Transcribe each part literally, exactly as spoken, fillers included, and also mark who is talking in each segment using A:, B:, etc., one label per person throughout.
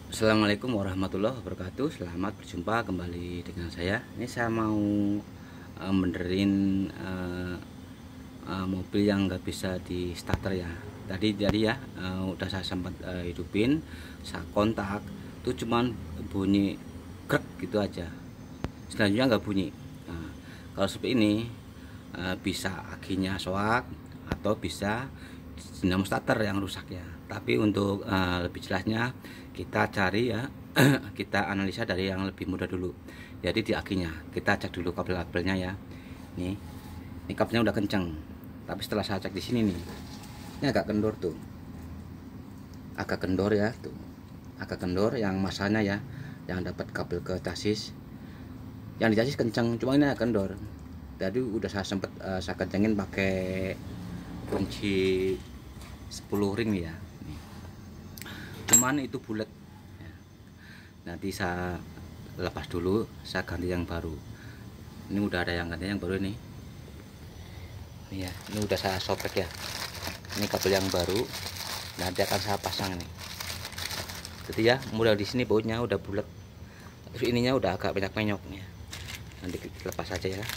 A: Assalamualaikum warahmatullahi wabarakatuh. Selamat berjumpa kembali dengan saya. Ini saya mau uh, benerin uh, uh, mobil yang nggak bisa di starter ya. Tadi jadi ya uh, udah saya sempat uh, hidupin, saya kontak, itu cuman bunyi krek gitu aja. Selanjutnya nggak bunyi. Nah, kalau seperti ini uh, bisa akinya soak atau bisa dinamo starter yang rusak ya. Tapi untuk uh, lebih jelasnya kita cari ya, kita analisa dari yang lebih mudah dulu. Jadi di akinya kita cek dulu kabel-kabelnya ya. Nih, ini kabelnya udah kenceng. Tapi setelah saya cek di sini nih, ini agak kendor tuh, agak kendor ya tuh, agak kendor yang masanya ya, yang dapat kabel ke chassis. Yang di chassis kenceng, cuma ini agak kendor. Tadi udah saya sempet uh, saya kencengin pakai kunci sepuluh ring ya. Cuman itu bulat ya. Nanti saya lepas dulu, saya ganti yang baru. Ini udah ada yang ganti yang baru ini. Ini ya, ini udah saya sobek ya. Ini kabel yang baru. Nanti akan saya pasang ini. Jadi ya, mulai di sini bautnya udah bulat. Terus ininya udah agak penyok-penyok ya. Nanti kita lepas aja ya.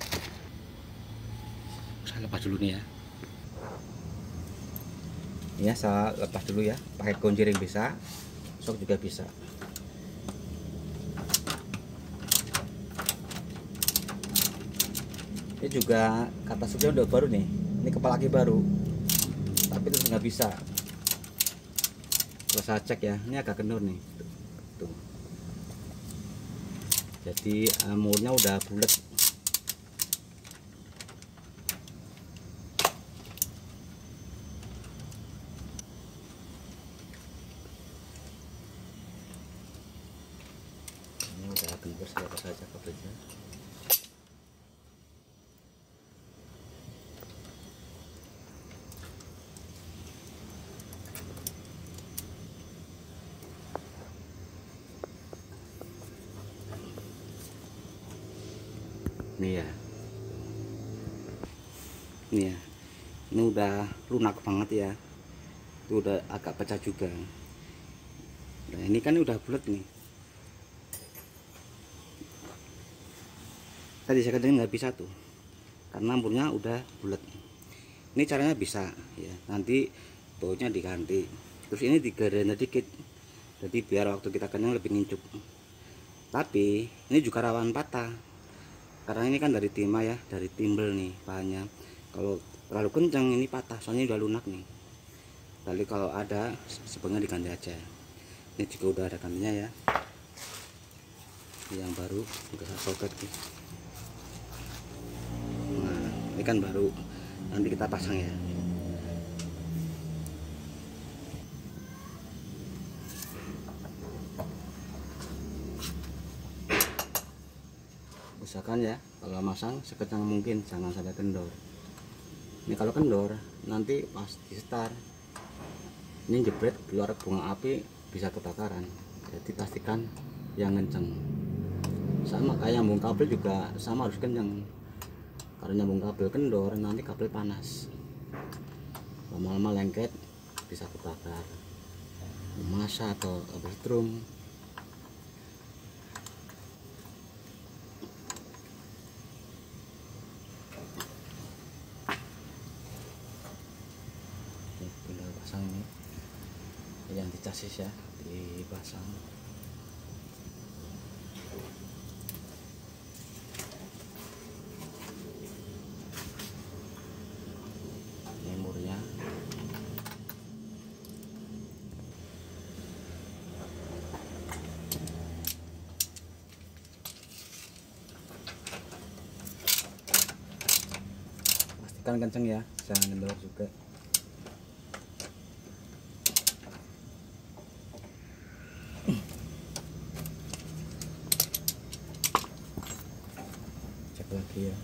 A: Saya lepas dulu nih ya. Ya, saya lepas dulu ya, pakai kunci ring bisa, sok juga bisa. Ini juga kata sudah udah baru nih, ini kepala aki baru, tapi terus nggak bisa. Kalau saya cek ya, ini agak kendor nih, tuh, tuh. Jadi uh, murnya udah bulat. Ini udah kendor, saya lepas saja kabelnya. Nih ya, ini ya, ini udah lunak banget ya, itu udah agak pecah juga. Nah ini kan udah bulat nih. Tadi saya kencengin nggak bisa tuh, karena murnya udah bulat. Ini caranya bisa ya, nanti bautnya diganti, terus ini digeser dikit, jadi biar waktu kita kenceng lebih ngincup. Tapi ini juga rawan patah, karena ini kan dari timah ya, dari timbel nih bahannya. Kalau terlalu kencang ini patah, soalnya udah lunak nih. Lalu kalau ada sebenarnya diganti aja. Ini juga udah ada gantinya ya, yang baru udah saya soket nih. Nah ini kan baru, nanti kita pasang ya. Usahakan ya kalau masang sekencang mungkin, jangan sampai kendor. Ini kalau kendor nanti pas di start ini jebret keluar bunga api, bisa kebakaran. Jadi pastikan yang kenceng. Sama kayak nyambung kabel juga sama, harus kenceng. Kalau nyambung kabel kendor nanti kabel panas, lama-lama lengket bisa kebakar masa atau kabel strum. Tinggal pasang ini yang di chassis ya, dipasang. Ini murnya. Pastikan kenceng ya, jangan kendor juga. Cek lagi ya.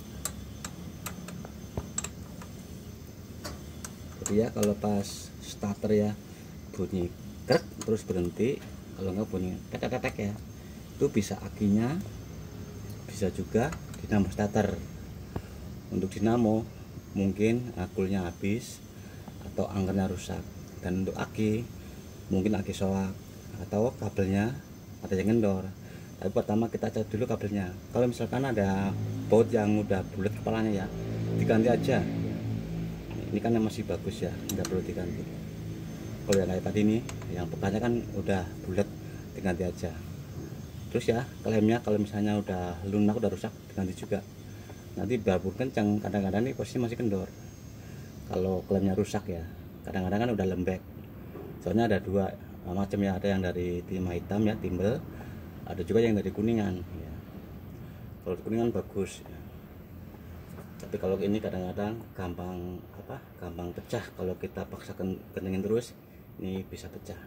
A: Jadi ya kalau pas starter ya bunyi krek terus berhenti, kalau nggak bunyi tek-tek ya, itu bisa akinya, bisa juga dinamo starter. Untuk dinamo mungkin akulnya habis atau angernya rusak, dan untuk aki mungkin aki soak atau kabelnya ada yang kendor. Tapi pertama kita cek dulu kabelnya. Kalau misalkan ada baut yang udah bulat kepalanya ya, diganti aja. Ini kan yang masih bagus ya, nggak perlu diganti. Kalau yang kayak tadi nih, yang bekasnya kan udah bulat, diganti aja. Terus ya klemnya kalau misalnya udah lunak, udah rusak, diganti juga. Nanti biar pun kencang, kadang-kadang nih posisi masih kendor. Kalau klemnya rusak ya, kadang-kadang kan udah lembek. Soalnya ada dua macam ya, ada yang dari timah hitam ya, timbel, ada juga yang dari kuningan ya. Kalau kuningan bagus ya. Tapi kalau ini kadang-kadang gampang apa gampang pecah, kalau kita paksakan keningin terus ini bisa pecah.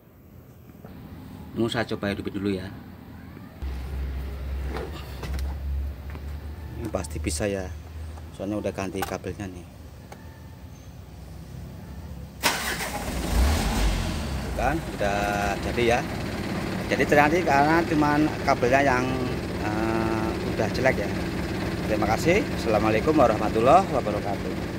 A: Mau saya coba hidupin dulu ya. Ini pasti bisa ya, soalnya udah ganti kabelnya nih kan, udah jadi ya. Jadi ternyata karena cuman kabelnya yang uh, udah jelek ya. Terima kasih. Assalamualaikum warahmatullahi wabarakatuh.